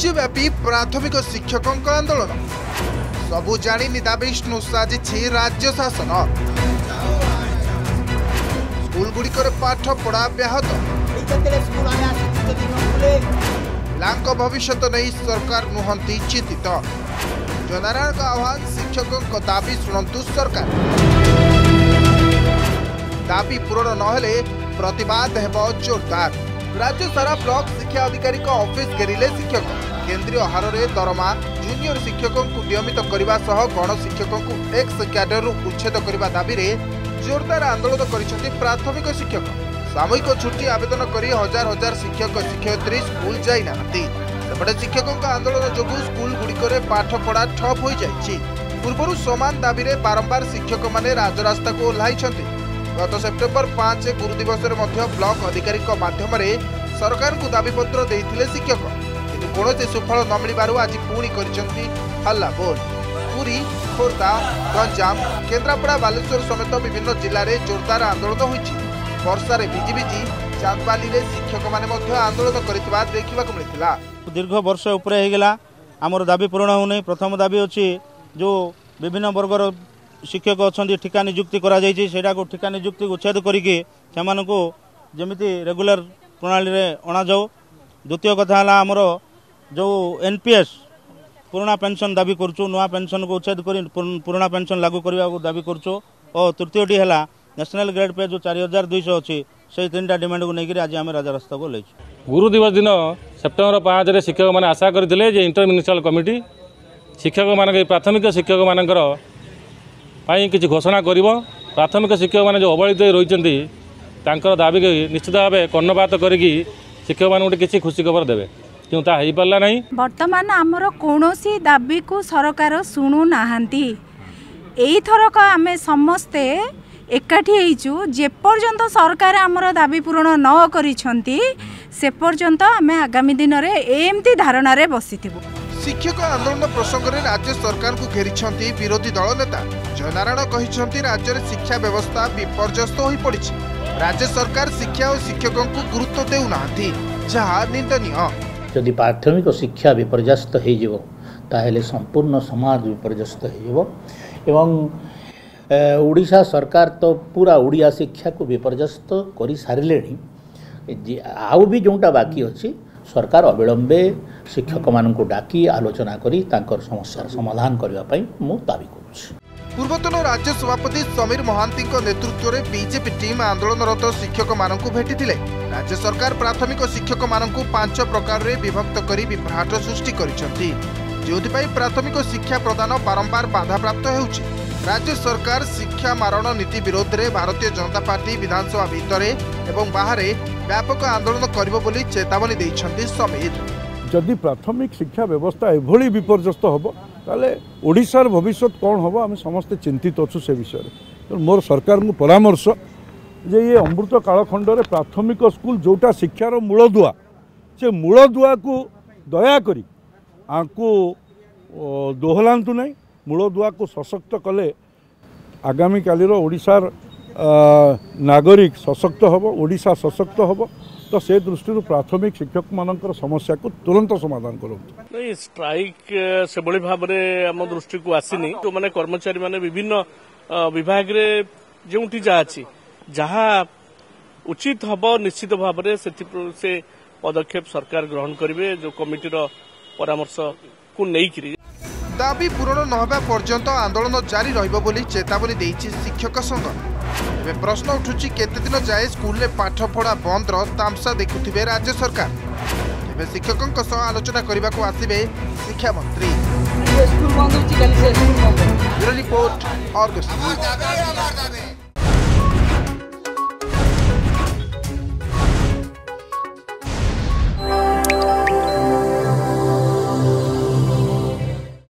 राज्यव्यापी प्राथमिक शिक्षकों आंदोलन सबु जाणी निदाविष्णु साजिछि राज्य शासन। स्कूल गुड़िकर पाठ पढ़ा व्याहत पिलांक भविष्य नहीं सरकार नुहंती चिंतित। जननारायण का आह्वान शिक्षकों दाबी शुणु सरकार। दाबी पूरण नहेले प्रतिवाद हेब जोरदार। राज्य सारा ब्लॉक शिक्षा अधिकारी ऑफिस घेरिले शिक्षक। केंद्रीय हार में दरमा जूनियर शिक्षकों को नियमित करने सह गण शिक्षकों को एक्स कैडर उच्छेद करने दाबी जोरदार आंदोलन कर प्राथमिक शिक्षक। सामूहिक छुट्टी आवेदन कर हजार हजार शिक्षक शिक्षयित्री स्कूल जाई नाहांती। सेपटे शिक्षकों आंदोलन जोगु स्कूल गुड़िकर पाठ पढ़ा ठप हो जाइछि। पूर्व समान दाबी बारंबार शिक्षक माने राजरास्ता को ओह्लाइछन्ति। गत सेप्टेम्बर 5 गुरु दिवस ब्लॉक अधिकारी माध्यम सरकार को दाबीपत्र देते शिक्षक, किंतु कौन सुफल न मिलू आज पुणी कर हल्ला बोल। पुरी, खोर्धा, गंजाम, केन्द्रापड़ा, बालेश्वर समेत विभिन्न जिले में जोरदार आंदोलन होइछि। वर्षारे भिजी भिजी चांदबाली रे शिक्षक माने मध्य आंदोलन करितबा देखिबा को मिलिथिला। दीर्घ वर्ष उपरे हेगला हमर दाबी पूर्ण होनै। प्रथम दाबी अछि जो विभिन्न वर्गर शिक्षक अच्छा ठिका नियुक्ति करा को ठिका नियुक्ति उच्छेद करके जमीती रेगुलर प्रणाली रे अणा जाऊ। द्वितीय कथा आमर जो एनपीएस पुराना पेंशन दाबी करूँ, नुआ पेंशन को उच्छेद कर पुराना पेंशन लागू करने को दाबी करूँ। और तृतीयटी है नेशनल ग्रेड पे जो 4200 अच्छी से 3टा डिमांड को लेकर आज आम राजरास्ता को ले। गुरु दिवस दिन सेप्टेम्बर 5 शिक्षक मैंने आशा करते इंटरमिनिस्ट्रियल कमिटी शिक्षक मान प्राथमिक शिक्षक मानकर किसी घोषणा कर प्राथमिक शिक्षक मैंने जो अवहेलित रही दाबी निश्चित भाव कर्णपात कर शिक्षक मान किसी खुशी खबर देवे क्यों ता हो पारा नहीं। वर्तमान आमर कौन दाबी को सरकार शुणु नाहांती। एथरक आमे समस्ते एकाठी होइछु। जेपर्यंत सरकार आमर दाबी पूरण न करिसंती से पर्यंत आमे आगामी दिन रे एमती धारणा रे बसिथिबु। शिक्षक आंदोलन प्रसंग में राज्य सरकार को घेरी विरोधी दल नेता जननारायण कहिसंती राज्य में शिक्षा व्यवस्था विपर्यस्त हो पड़ी। राज्य सरकार शिक्षा और शिक्षकों को गुरुत्व देउनांती, जहा निंदनीय। यदि प्राथमिक शिक्षा विपर्यस्त हो ताहेले संपूर्ण समाज विपर्यस्त हो। ओडिशा सरकार तो पूरा ओडिया शिक्षा को विपर्यस्त कर सारे। आउ भी जोटा बाकी अच्छी सरकार अविलंबे शिक्षक मान डाकी आलोचना करी तांकर समस्यार समाधान करने मु दाबी करुछि। पूर्वतन राज्य सभापति समीर महांती नेतृत्व में बीजेपी टीम आंदोलनरत शिक्षक मानक भेटिथिले। राज्य सरकार प्राथमिक शिक्षक मानक 5 प्रकार रे विभक्त करी विभ्राट सृष्टि करिसंती, जोथिपाई प्राथमिक शिक्षा प्रदान बारंबार बाधाप्राप्त हेउछि। राज्य सरकार शिक्षा मारण नीति विरोध में भारतीय जनता पार्टी विधानसभा भितर एवं बाहर व्यापक आंदोलन करिबो बोली चेतावनी दैछंती समीर। जदि प्राथमिक शिक्षा व्यवस्था एभली विपर्यस्त हम ताले ओडिशार भविष्य कौन हम आम समस्ते चिंतित अच्छु से विषय में। मोर सरकार को परामर्श जे ये अमृत कालखंड रे प्राथमिक स्कूल जोटा शिक्षार मूलदुआ से मूलदुआ को दयाकोरी आंकु दोहलांतु नहीं। मूलदुआ को सशक्त कले आगामी कालीर ओडिशार नागरिक सशक्त हम, ओडिशा सशक्त हम। तो से दृष्टि प्राथमिक शिक्षक मानकर समस्या को तुरंत समाधान करूँ। नहीं स्ट्राइक से बड़ी भाव में आम दृष्टि को आसीनी। जो माने कर्मचारी माने विभिन्न विभाग रे जोटी जहाँ उचित हम निश्चित भाव में से पदक्षेप सरकार ग्रहण करेंगे जो कमिटीर परामर्श को लेकिन। दाबी पूरण न होबा पर्यंत आंदोलन जारी रहिबो बोली चेतावनी देइछि शिक्षक संघ। एबे प्रश्न उठुछि केते दिन जाए स्कूल में पाठ पढ़ा बंद तामसा देखुथिबे राज्य सरकार। एबे शिक्षकों सह आलोचना करने को आसिबे शिक्षा मंत्री। Report Argus.